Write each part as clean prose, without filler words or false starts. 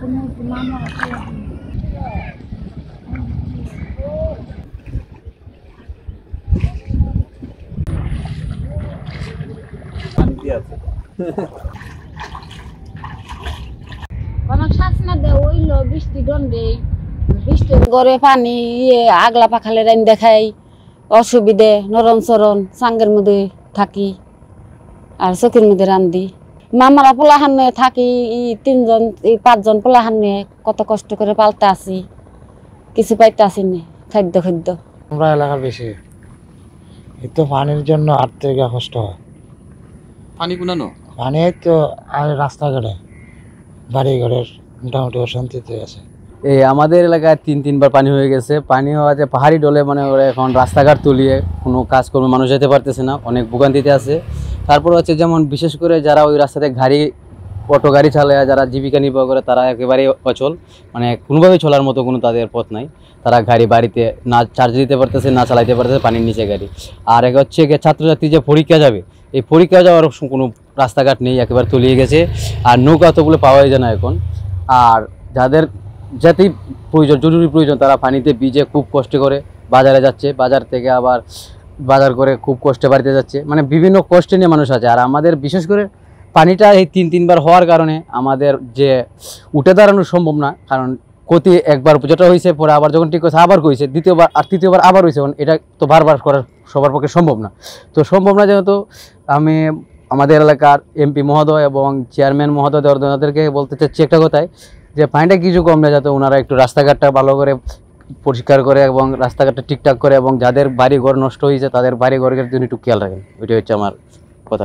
গড়ে পানি আগলা পাখালে রাইন দেখাই অসুবিধে নরম চরণ চাঙ্গের মধ্যে থাকি আর চকির মধ্যে রান্ধি মামারা পোলাহান নিয়ে থাকি তিনজন 5জন পোলাহান নিয়ে কত কষ্ট করে পালতে আসি কিছু পাইতে আসি না খাদ্য আমরা এলাকার বেশি তো পানির জন্য আর্থিক কষ্ট হয় পানি কুনানো পানি তো আর রাস্তাঘাটে বাড়ি ঘরের মোটামুটি অশান্তিতে আছে এই আমাদের এলাকায় 3-3বার পানি হয়ে গেছে পানি হওয়াতে পাহাড়ি ডলে মানে এখন রাস্তাঘাট তুলিয়ে কোনো কাজকর্ম মানুষ যেতে পারতেছে না অনেক ভোগান্তিতে আছে তারপর হচ্ছে যেমন বিশেষ করে যারা ওই রাস্তাতে অটো গাড়ি চালায় যারা জীবিকা নির্বাহ করে তারা একেবারেই অচল মানে কোনোভাবেই চলার মতো কোনো তাদের পথ নাই তারা গাড়ি বাড়িতে না চার্জ দিতে পারতেছে না চালাইতে পারতেছে পানির নিচে গাড়ি আর এক হচ্ছে ছাত্রছাত্রী যে পরীক্ষা যাবে এই পরীক্ষা যাওয়ার কোনো রাস্তাঘাট নেই একেবারে তলিয়ে গেছে আর নৌকা অতগুলো পাওয়াই যায় না এখন আর যাদের যেতেই প্রয়োজন জরুরি প্রয়োজন তারা পানিতে ভিজে খুব কষ্ট করে বাজারে যাচ্ছে বাজার থেকে আবার বাজার করে খুব কষ্টে বাড়িতে যাচ্ছে মানে বিভিন্ন কষ্টে নিয়ে মানুষ আছে আর আমাদের বিশেষ করে পানিটা এই 3-3বার হওয়ার কারণে আমাদের যে উঠে দাঁড়ানো সম্ভব না কারণ ক্ষতি একবার যেটা হয়েছে পরে আবার যখন ঠিক হয়েছে আবার কইছে দ্বিতীয়বার আর তৃতীয়বার আবার হয়েছে এটা তো বারবার করা সবার পক্ষে সম্ভব না তো সম্ভব না যেহেতু আমি আমাদের এলাকার এমপি মহোদয় এবং চেয়ারম্যান মহোদয়দেরকে বলতে চাচ্ছি একটা কথাই যে পানিটা কিছু কম না যাতে ওনারা একটু রাস্তাঘাটটা ভালো করে পরিষ্কার করে এবং রাস্তাঘাটটা ঠিকঠাক করে এবং যাদের বাড়ি ঘর নষ্ট হয়েছে তাদের বাড়ি ঘরের জন্য একটু খেয়াল রাখেন ওইটাই হচ্ছে আমার কথা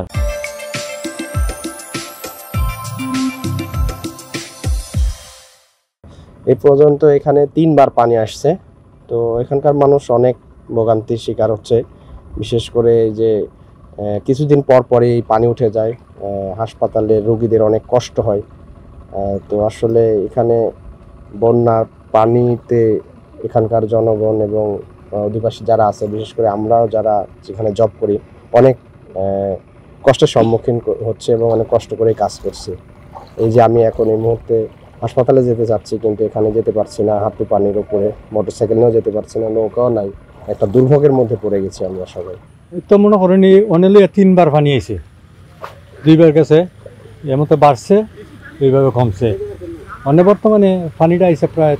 এই পর্যন্ত এখানে 3বার পানি আসছে তো এখানকার মানুষ অনেক ভোগান্তির শিকার হচ্ছে বিশেষ করে যে কিছুদিন পর পরে এই পানি উঠে যায় হাসপাতালে রোগীদের অনেক কষ্ট হয় তো আসলে এখানে বন্যার পানিতে এখানকার জনগণ এবং অধিবাসী যারা আছে বিশেষ করে আমরাও যারা যেখানে জব করি অনেক কষ্টের সম্মুখীন হচ্ছে এবং অনেক কষ্ট করে কাজ করছি এই যে আমি এখন এই মুহূর্তে হাসপাতালে যেতে চাচ্ছি কিন্তু এখানে যেতে পারছি না হাঁটু পানির উপরে মোটরসাইকেল নিয়েও যেতে পারছি না নৌকাও নাই একটা দুর্ভোগের মধ্যে পড়ে গেছি আমরা সবাই তো মনে করেন অনেলে 3বার পানি আইছে 2বার গেছে এর মধ্যে বাড়ছে 2বার কমছে মানে বর্তমানে পানিটা আইছে প্রায়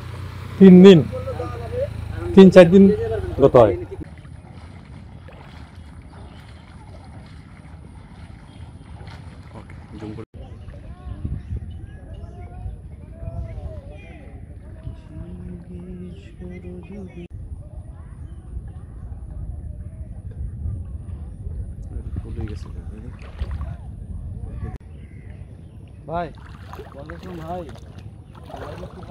3-4 দিন গত হয় ভাই ভাই